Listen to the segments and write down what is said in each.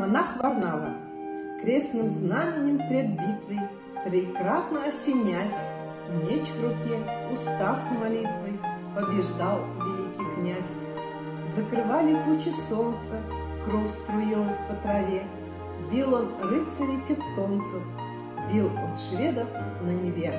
монах Варнава, крестным знаменем пред битвой, троекратно осенясь, меч в руке, уста с молитвой, побеждал великий князь. Закрывали тучи солнца, кровь струилась по траве, бил он рыцарей тевтонцев, бил он шведов на Неве.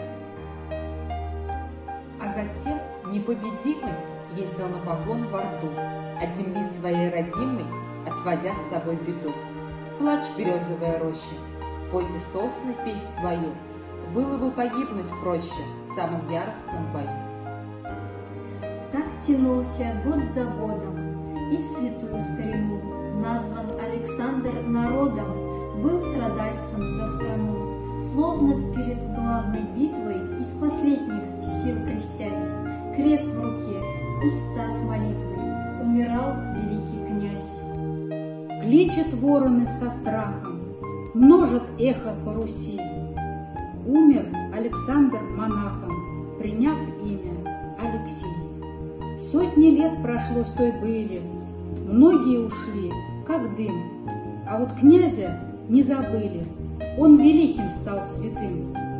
А затем непобедимый ездил на поклон в Орду, от земли своей родимой, отводя с собой беду. Плачь, березовая роща, пойте сосны песнь свою, было бы погибнуть проще в самом яростном бою. Так тянулся год за годом, и в святую старину назван Александр народом, был страдальцем за страну, словно перед главной битвой из последних сил крестясь, крест в руке, уста с молитвой, умирал великий князь. Кличат вороны со страхом, множат эхо по Руси. Умер Александр монахом, приняв имя Алексей. Сотни лет прошло с той были, многие ушли, как дым, а вот князя не забыли, он великим стал святым.